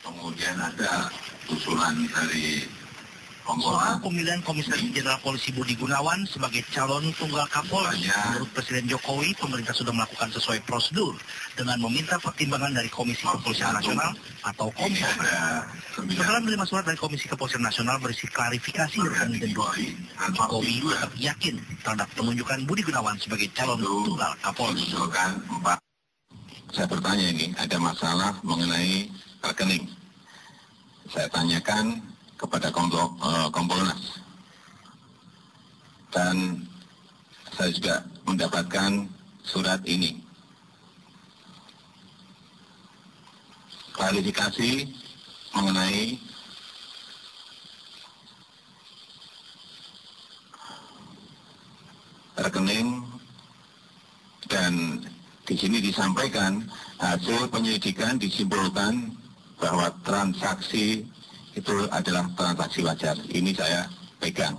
Kemudian ada usulan dari soal pemilihan Komisaris Jenderal Polisi Budi Gunawan sebagai calon tunggal Kapolri. Menurut Presiden Jokowi, pemerintah sudah melakukan sesuai prosedur dengan meminta pertimbangan dari Komisi Kepolisian Nasional atau Kompolnas. Setelah menerima surat dari Komisi Kepolisian Nasional berisi klarifikasi tentang identitas, Jokowi tetap yakin terhadap penunjukan Budi Gunawan sebagai calon tunggal Kapolri. Saya bertanya ini, ada masalah mengenai rekening. Saya tanyakan kepada Kompolnas. Dan saya juga mendapatkan surat ini. Klarifikasi mengenai rekening, dan di sini disampaikan hasil penyelidikan disimpulkan bahwa transaksi itu adalah transaksi wajar. Ini saya pegang.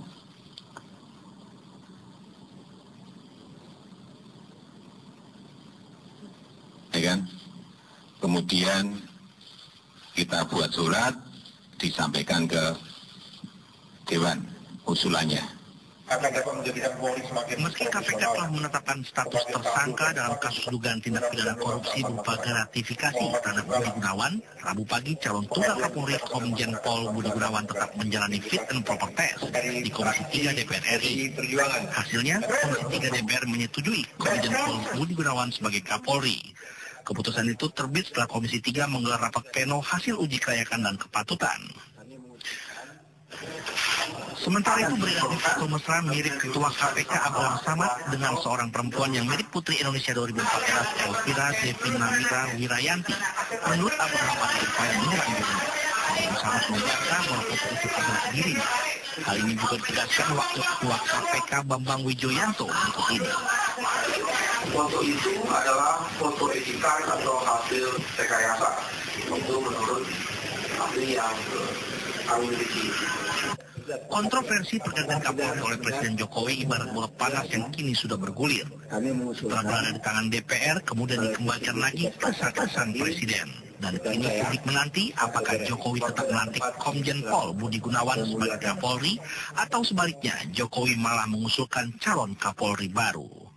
Ya kan? Kemudian kita buat surat, disampaikan ke Dewan usulannya. Meski KPK telah menetapkan status tersangka dalam kasus dugaan tindak pidana korupsi berupa gratifikasi terhadap Budi Gunawan, Rabu pagi calon tunggal Kapolri Komjen Pol Budi Gunawan tetap menjalani fit and proper test di Komisi 3 DPR RI. Hasilnya, Komisi 3 DPR menyetujui Komjen Pol Budi Gunawan sebagai Kapolri. Keputusan itu terbit setelah Komisi 3 menggelar rapat pleno hasil uji kelayakan dan kepatutan. Sementara itu beredar foto mesra mirip Ketua KPK Abraham Samad dengan seorang perempuan yang mirip Putri Indonesia 2014 Elvira Devina Wirayanti. Menurut Abraham ada upaya menyerang dirinya. Abraham Samad membantah bahwa foto itu adalah dirinya. Hal ini juga ditegaskan waktu Ketua KPK Bambang Wijoyanto berikut ini. Foto itu adalah foto editan atau hasil rekayasa. Itu menurut ahli yang kami miliki. Kontroversi pergantian Kapolri oleh Presiden Jokowi ibarat bola panas yang kini sudah bergulir. Setelah berada di tangan DPR, kemudian dikembalikan lagi ke sang Presiden. Dan kini publik menanti apakah Jokowi tetap melantik Komjen Pol Budi Gunawan sebagai Kapolri, atau sebaliknya Jokowi malah mengusulkan calon Kapolri baru.